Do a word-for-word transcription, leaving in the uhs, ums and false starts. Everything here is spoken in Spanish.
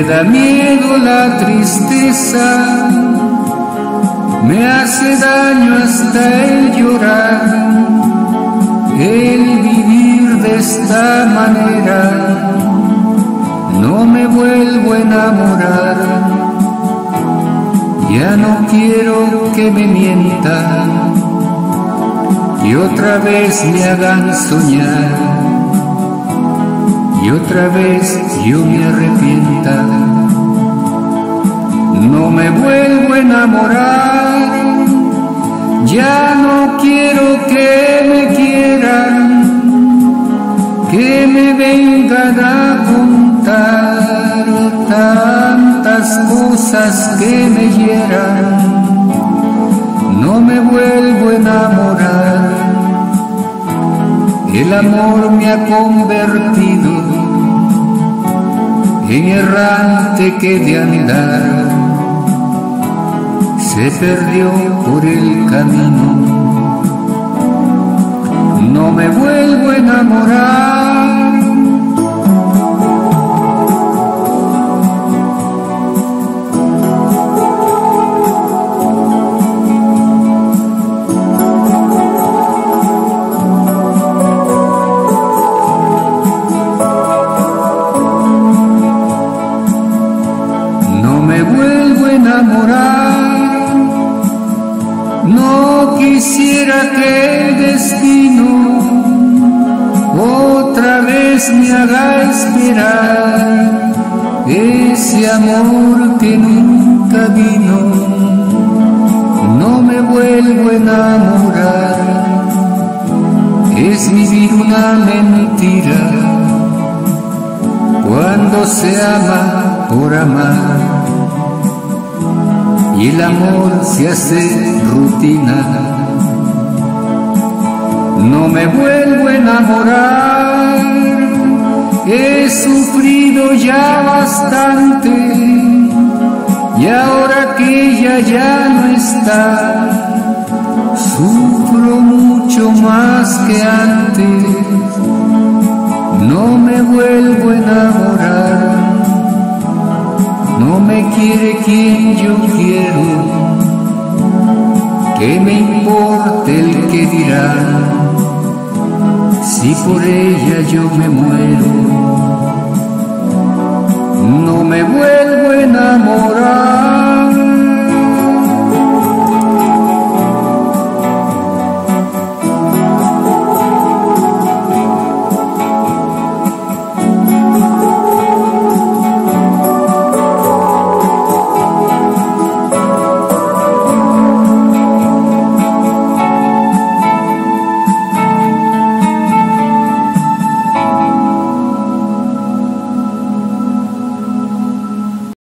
da miedo la tristeza, me hace daño hasta el llorar, el vivir de esta manera, no me vuelvo a enamorar, ya no quiero que me mientan y otra vez me hagan soñar, y otra vez yo me arrepienta. No me vuelvo a enamorar, ya no quiero que me quieran, que me vengan a contar tantas cosas que me hieran. No me vuelvo a enamorar, el amor me ha convertido en errante que de andar se perdió por el camino. No me vuelvo a enamorar, no quisiera que el destino otra vez me haga esperar ese amor que nunca vino. No me vuelvo a enamorar, es vivir una mentira cuando se ama por amar y el amor se hace rutina. No me vuelvo a enamorar, he sufrido ya bastante y ahora que ella ya no está, sufro mucho más que antes. No me vuelvo a enamorar, no me quiere quien yo quiero, que me importe el que dirá, si por ella yo me muero. No me vuelvo a enamorar.